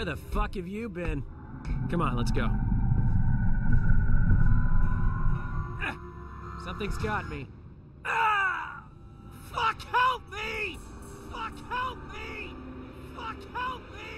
Where the fuck have you been? Come on, let's go. Something's got me. Ah! Fuck, help me! Fuck, help me! Fuck, help me!